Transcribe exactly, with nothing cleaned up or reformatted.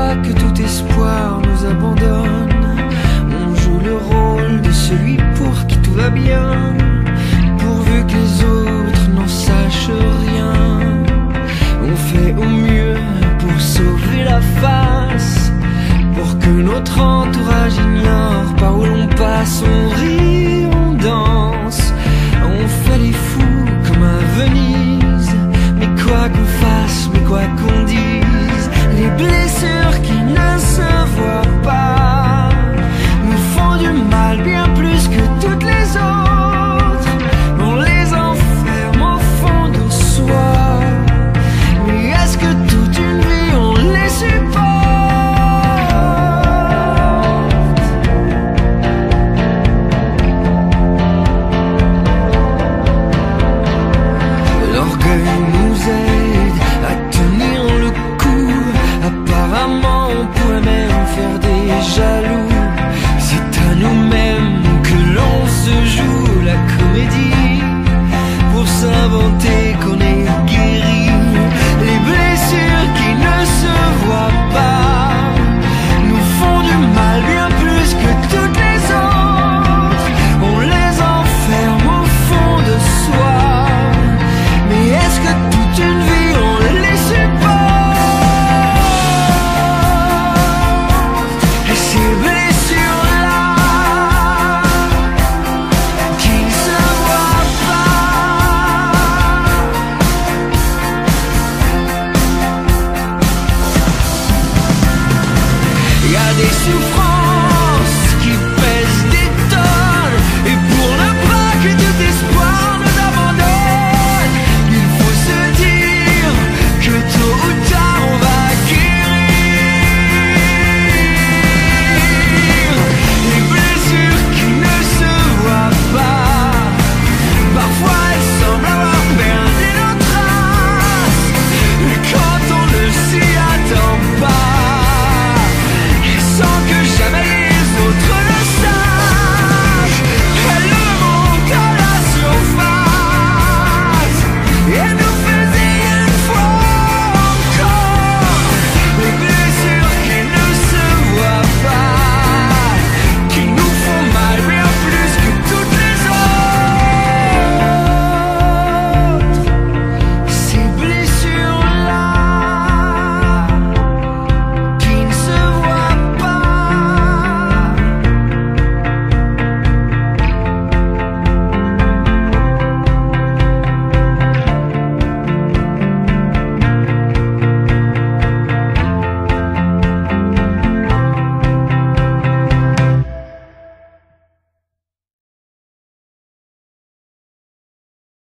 pas que tout espoir nous abandonne. On joue le rôle de celui pour qui tout va bien, pourvu que les autres n'en sachent rien. On fait au mieux pour sauver la face, pour que notre entourage ignore par où l'on passe. On rit, on danse, on fait les fous comme à Venise. Mais quoi qu'on fasse, mais quoi qu'on dise, les blessures qui ne se voient pas nous font du mal bien plus que toutes les autres. On les enferme au fond de soi. Mais est-ce que toute une vie on les supporte? L'orgueil nous aide à tenir le coup. Apparemment on pourrait même faire des jaloux. C'est à nous-mêmes que l'on se joue la comédie, pour s'inventer qu'on est guéri. Les blessures qui ne se voient pas nous font du mal bien plus que toutes les autres. On les enferme au fond de soi. Mais est-ce que toute une vie on les supporte? Et ces blessures-là qui ne se voient pas, y a des souffrances